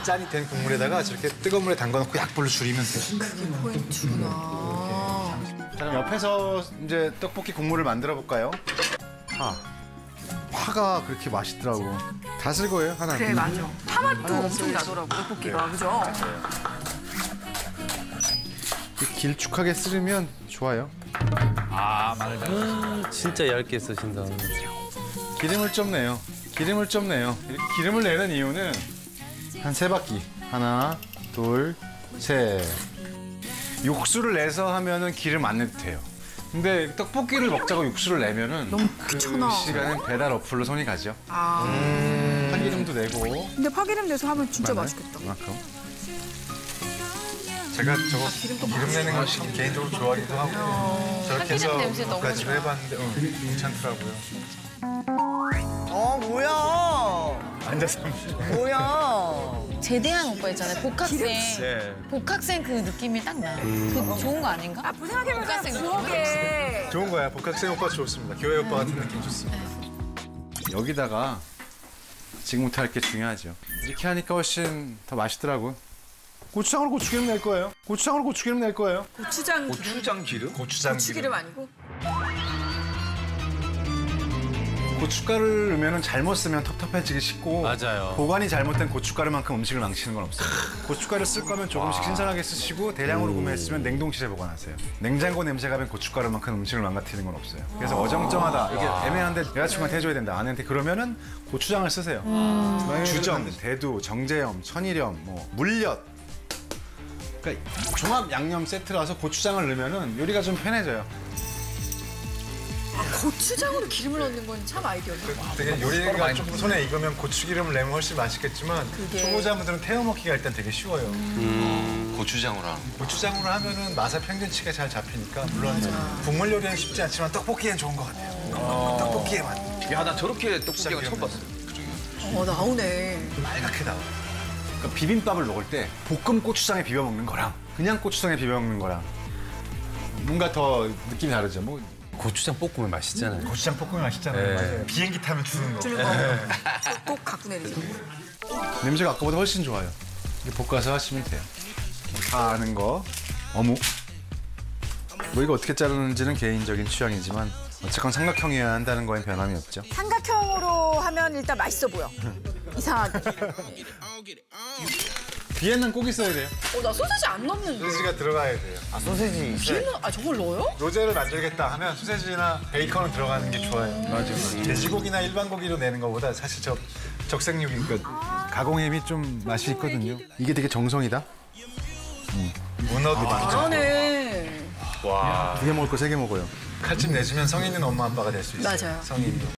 이 짠이 된 국물에다가 저렇게 뜨거운 물에 담가놓고 약불로 줄이면 돼요. 그게 포인트구나. 자, 그럼 옆에서 이제 떡볶이 국물을 만들어 볼까요? 파가 그렇게 맛있더라고. 다 쓸 거예요, 하나. 그래, 맞아. 파맛도 엄청 나더라고, 떡볶이가. 그죠? 길쭉하게 쓸으면 좋아요. 아, 마늘 진짜 얇게 쓰신다. 기름을 좀 내요. 기름을 좀 내요. 이렇게 기름을 내는 이유는 한 3바퀴. 하나, 둘, 셋. 육수를 내서 하면은 기름 안 내도 돼요. 근데 떡볶이를 먹자고 육수를 내면은 너무 그 귀찮아. 시간엔 배달 어플로 손이 가죠. 파기름도 내고. 근데 파기름 내서 하면 진짜 맞나요? 맛있겠다. 그만큼. 제가 저거 기름 내는 걸 개인적으로 좋아하기도 하고 저렇게 해서 몇 가지를 해봤는데 괜찮더라고요. 뭐야. 앉아서 뭐야. 제대한 오빠 있잖아요. 복학생. 복학생 그 느낌이 딱 나. 그 좋은 거 아닌가? 아, 생각해보면 복학생 그러게. 좋은 거야. 복학생 오빠 좋습니다. 교회 오빠 같은 느낌 좋습니다. 여기다가 지금부터 할 게 중요하죠. 이렇게 하니까 훨씬 더 맛있더라고요. 고추장으로 고추기름 낼 거예요. 고추장으로 고추기름 낼 거예요. 고추장 기름? 고추장 기름? 고추장 고추기름 아니고? 고춧가루를 넣으면 잘못 쓰면 텁텁해지기 쉽고 맞아요. 보관이 잘못된 고춧가루만큼 음식을 망치는 건 없어요. 고춧가루 쓸 거면 조금씩 신선하게 쓰시고 대량으로 구매했으면 냉동실에 보관하세요. 냉장고 냄새가 면 고춧가루만큼 음식을 망가뜨리는 건 없어요. 그래서 어정쩡하다, 이게 애매한데 여자친구한테 해줘야 된다, 아내한테 그러면은 고추장을 쓰세요. 주정, 대두, 정제염, 천일염, 뭐 물엿. 그러니까 종합 양념 세트라서 고추장을 넣으면은 요리가 좀 편해져요. 고추장으로 기름을 넣는 건 참 아이디어네. 되게 요리가 좀 손에 익으면 고추기름을 내면 훨씬 맛있겠지만 그게- 초보자분들은 태워 먹기가 일단 되게 쉬워요. 고추장으로 하는 고추장으로 하면은 맛의 평균치가 잘 잡히니까 물론 국물 요리는 쉽지 않지만 떡볶이엔 좋은 것 같아요. 떡볶이에 맛. 야, 나 저렇게 떡볶이가 처음 봤어. 나오네. 빨갛게 나와. 그러니까 비빔밥을 먹을 때 볶음 고추장에 비벼 먹는 거랑 그냥 고추장에 비벼 먹는 거랑 뭔가 더 느낌이 다르죠. 뭐 고추장 볶으면 맛있잖아요. 고추장 볶음이 맛있잖아요. 네. 맞아요. 비행기 타면 주는 거. 주는 거. 꼭 갖고 내리죠. 냄새가 아까보다 훨씬 좋아요. 이렇게 볶아서 하시면 돼요. 다 아는 거, 어묵. 뭐 이거 어떻게 자르는지는 개인적인 취향이지만 어쨌건 삼각형이어야 한다는 거엔 변함이 없죠. 삼각형으로 하면 일단 맛있어 보여. 이상하게. 뒤에는 꼭 있어야 돼요. 나 소세지 안 넣는데. 소세지가 들어가야 돼요. 소세지 있어요. 저걸 넣어요? 로제를 만들겠다 하면 소세지나 베이컨은 들어가는 게 좋아요. 맞아요. 돼지고기나 일반 고기로 내는 것보다 사실 적색육이니까 가공햄이 좀 맛이 있거든요. 이게 되게 정성이다. 문어도 많죠. 그러네. 두 개 먹을 거 3개 먹어요. 칼집 내주면 성인 있는 엄마 아빠가 될 수 있어요. 맞아요. 성인이.